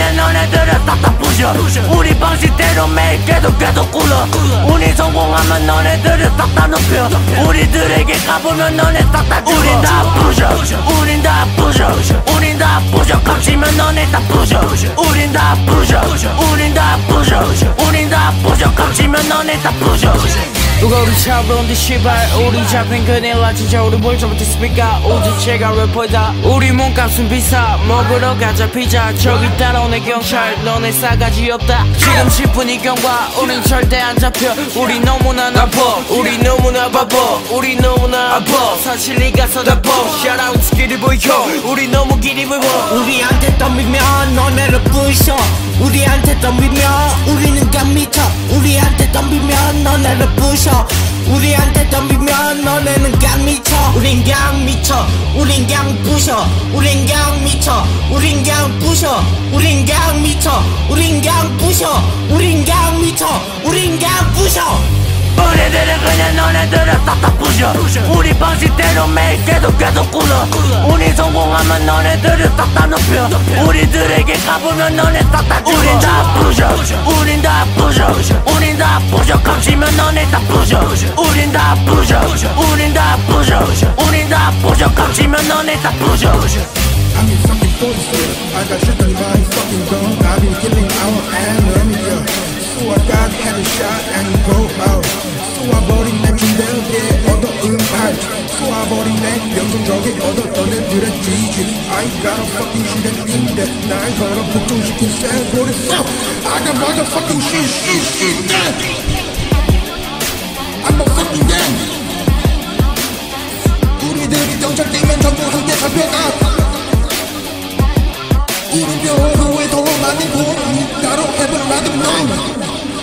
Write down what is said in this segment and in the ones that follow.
그냥 너네들을 싹다 부셔. 우리 방식대로 매일 계속 굴러. 우리 성공하면 너네들을 싹다 높여. 우리들에게 가보면 너네 싹다 죽어. 우린 다 부셔. 우린 다 부셔. 우린 다 부셔. 깝치면 너네 다 부셔. 우린 다 부셔. 우린 다 부셔. 우린 다 부셔. 깝치면 너네 다 부셔. 누가 우리 차오르는데 시발 우리 잡힌 큰일 나 진짜 우리 벌써부터 스피커 우주체가 래퍼다. 우리 몸값은 비싸 먹으러 가자 피자. 저기 따라오네 경찰 너네 싸가지 없다. 지금 10분이 경과 우린 절대 안 잡혀. 우리 너무나 나빠 우리 너무나 바빠 우리 너무나 아파. 사실 네가 서다봐 샤라웃 스키리보이 형 우리 너무 기리보이. 우리한테 덤비면 너네를 부셔. 우리한테 덤비면 우리는 간 미쳐. 우리한테 덤비면 너네를 부셔. 우리한테 덤비면 너네는 간 미쳐. 우린 강 미쳐. 우린 강 부셔. 우린 강 미쳐. 우린 강 부셔. 우린 강 미쳐. 우린 강 부셔. 우린 강 미쳐. 우린 강 부셔. 우리들은 그냥 너네들을 싹다 부셔. 우리 방식대로 매일 계속 굴러. 우리 성공하면 너네들을 싹다 높여. 우리들에게 가보면 너네 싹다 죽어. 우린 다 부셔. 우린 다 부셔. 우린 다 부셔. 깝치면 너네 다 부셔. 우린 다 부셔. 우린 다 부셔. 우린 다 부셔. 깝치면 너네 다 부셔. I need something for the soul. I got shit that my fucking gun. I've been killing our enemy, yeah. So I got head shot and go out. So I body neck in there, yeah. Other impact. So I body neck, young drug it, other 들의 GG. I got a fucking shit in there. 날 걸어 폭동시킨 셀보리 싸움. I got motherfucking shit, yeah. I'm a fucking gang. 우리들이 경찰 뛰면 전부 함께 잡혀가. 이름표 후에 더 많이 보 따로 해본 나도 너.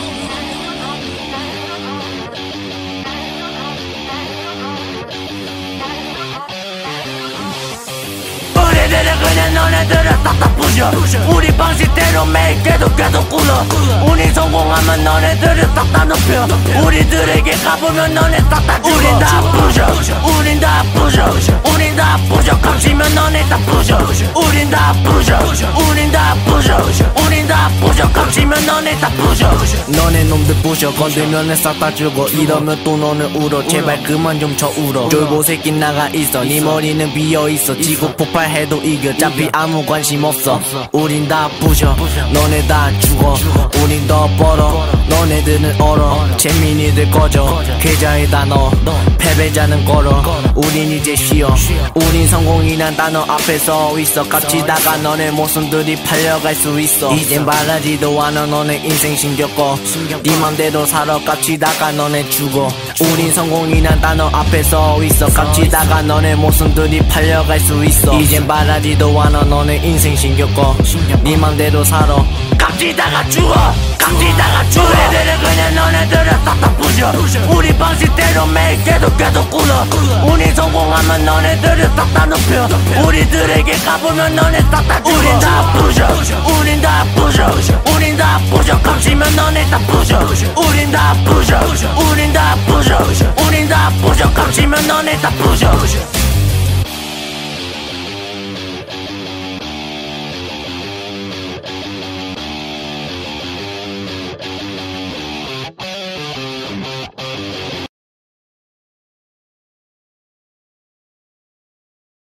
우리들은 그냥 너네들을 싹다 부셔. 우리 방식대로 매일 계속 굴러. 우리 성공하면 너네들을 싹다 높여. 우리들에게 가보면 너네 싹다 죽어. 우린 다 부셔. 우린 다 부셔. 우린 다 부셔. 깝치면 너네 다 부셔. 우린 다 부셔. 우린 다 부셔. 우린 다 부셔. 깝치면 너네 다 부셔. 너네 놈들 부셔 건들면 싹다 죽어. 이러면 또 너는 울어. 제발 그만 좀 쳐 울어. 쫄보 새끼 나가 있어. 네 머리는 비어있어. 지구 폭발해도 이겨. 어차피 아무 관심 없어. 우린 다 부셔. 너네 다 죽어. 우린 더 벌어. 너네들은 얼어. 재민이들 꺼져. 계좌에다 넣어. 패배자는 걸어. 우린 이제 쉬어. 우린 성공이란 단어 앞에 서 있어. 깝치다가 너네 모습들이 팔려갈 수 있어. 이젠 말하지도 않아. 너네 인생 신경 네 맘대로 살아. 깝치다가 너네 죽어. 우린 성공이란 단어 앞에 서 있어. 깝치다가 너네 모습들이 팔려갈 수 있어. 이젠 말하지도 않아. 너네 인생 신경 네 맘대로 살아. 깝치다가 죽어. 깝치다가 죽어. 우리들은 그냥 너네들을 싹다 부셔. 우리 방식대로 매일 계속 굴러. 우리 성공하면 너네들을 싹다 높여. 우리들에게 가보면 너네 싹다 죽어. 우린 다 부셔. 우린 다 부셔. 우린 다 부셔. 깝치면 너네 다 부셔. 우린 다 부셔. 우린 다 부셔. 우린 다 부셔. 깝치면 너네 다 부셔.